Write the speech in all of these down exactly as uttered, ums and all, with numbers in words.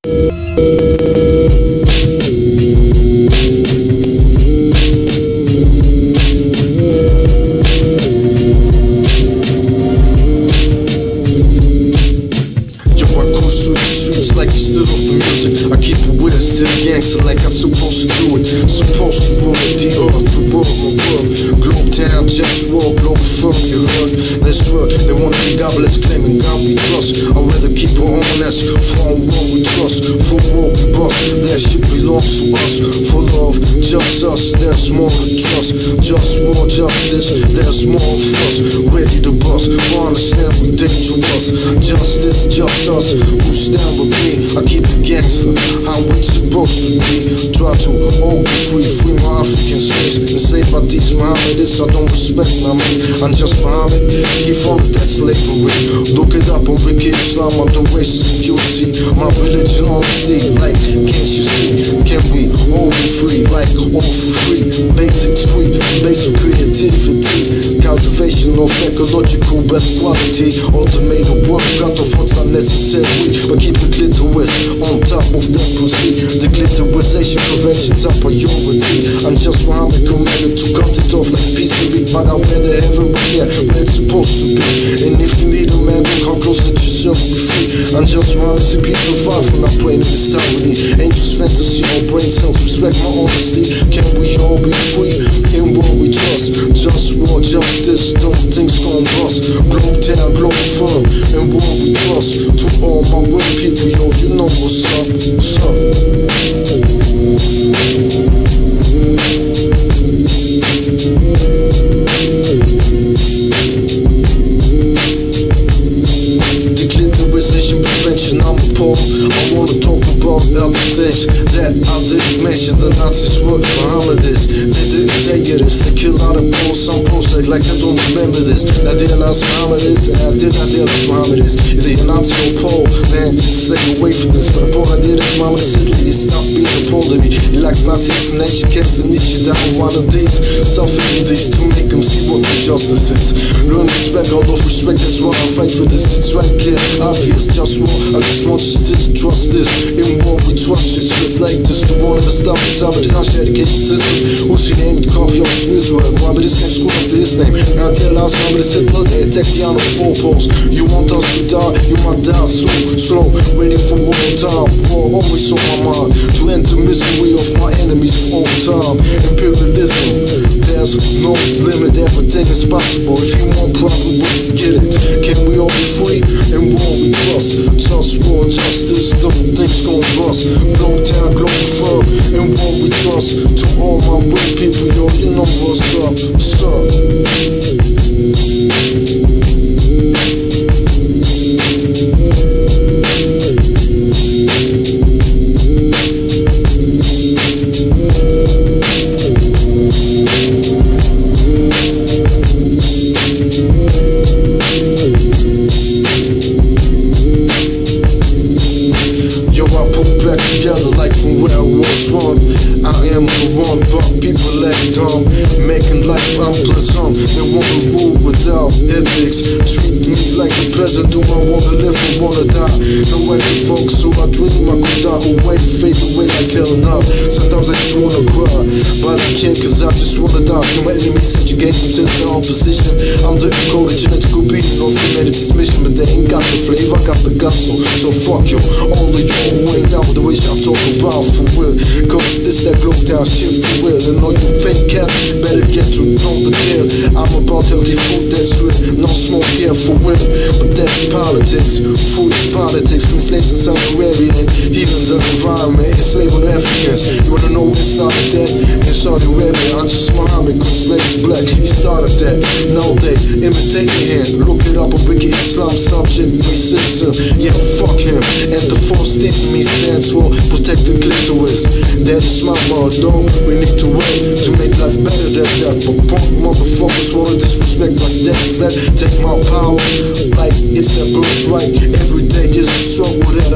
Gangster like I'm supposed to do it, supposed to rule the earth, the world, my world. Globetown, JustWar, Globalfirm, you heard? Let's work, they wanna be godless, claiming God we trust. I'd rather keep it honest, for what we trust, for what we bust. That shit belongs to us, for love, just us, there's more to trust. JustWar, justice, there's more of us, ready to bust, for understand we dangerous. Justice, just us, who stand with me, I keep it gangster, how we supposed to be. Try to all be free, free my African slaves, and say if I teach Muhammad this, I don't respect my man. I'm just Muhammad, he founded that slavery. Look it up on Wiki Islam, I'm the racist security. My religion honesty, like can't you see? Can we all be free, like all for free? Basics free, basic creativity, cultivation of ecological best quality. Automated work, cut off what's unnecessary, but keep the clitoris on top of that pussy. The clitorisation prevention's a priority. I'm just Muhammad commanded to cut it off like piece of meat, but I wear the heaven right there where it's supposed to be. And if you need a man, look how close that yourself will be free. I'm just Muhammad, see people far from not praying in this time with me. Angels fantasy, all brain cells, respect my honesty. Can we all be free in what we trust? JustWar, justice, don't things gon' bust. Globetown, Globalfirm, and what we trust. To all my real people, yo, you know what's up, what's up. Declitorization prevention, I'm appalled. I wanna talk about other things that I didn't mention. The Nazis were Mohammedists, they didn't tell you this. They kill out of Poles, some Poles like, like I don't remember this. I did realize Muhammad is, and I did not realize Muhammad is. Either you're Nazi or Pole, man, stay away from this. But the Pole I did is Muhammad is Italy, stop being a Pole to me. He likes Nazi explanation, keeps the niche down one of these. Suffering these to make them see what the justice is. Learn respect, all of respect, that's why I fight for this. It's right clear, obvious, just war. I just want you to trust this. In war we trust, it's lit like this. The one of the stuff is out of the house education system. Who's your name? The copy of Israel. Muhammad is can't school after his name. Now tell us Muhammad is Hitler, they attack the honor of four poles. You want us to die, you might die soon. Slow, ready for war time. War always on my mind. To end the misery of my enemies for all time. Imperialism, there's no limit, everything is possible. If you want problem, we get it. Can we all be free and war we trust? JustWar, justice, the things gon' bust. Globetown, Globalfirm, and war we trust. To all my real people, yo, you know what's up, what's up. Together like from where I was one. I am the one, but people act dumb, making life unpleasant. They wanna rule without ethics, treat me like a peasant. Do I wanna live or wanna die? No way to focus, so I dream I could die away, fade away like hell now. Sometimes I just wanna cry, but I can't cause I just wanna die. My enemies subjugation to the opposition. I'm the encoded genetical being of humanity's mission, but they ain't got the flavor, I got the gusto. So fuck you, all of you who ain't down with the way I'm talking about for real. Cause this that Globetown shit for real. And all you fake cats better get to know the deal. I'm about healthy food that's real, no smoke here for real. But that's politics, food is politics. From slaves in Saudi Arabia and even the environment, enslaving Africans. You wanna know where it started that? In Saudi Arabia, I'm just Muhammad, cause slaves black, he started that. Now they imitate him, look it up on Wiki Islam, subject racism. Yeah, fuck him. And the force things me stands for protect the clitoris. That is my motto. We need to wait to make life better than that. But punk motherfuckers wanna disrespect like that. That take my power like it's their birthright. Every day is a struggle that I'm tired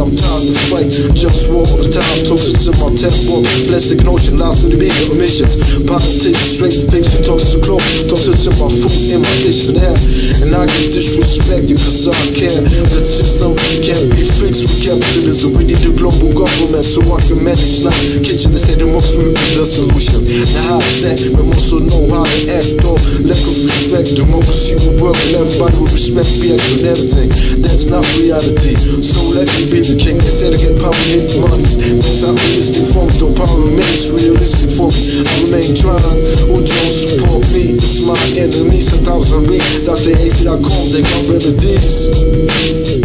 to fight. Just war all the time, toxic to my tempo. Plastic notion, lies to the bigger emissions. Politics, straight fiction, toxic to clothes, toxic to my food in my dictionary. And I get disrespected cause I care. The system can't be fixed with capitalism. We need a global government so I can manage. Not kitchen, they say democracy will be the solution. Now how's that? We also know how to act though. Lack of respect, democracy will work and everybody will respect me and everything. That's not reality. So let me be the king. They say to get power, need money. That's not realistic for me, though power remains realistic for me. I remain trying. Who don't support me? It's my enemy. Sometimes I read Doctor A C dot com, they got remedies.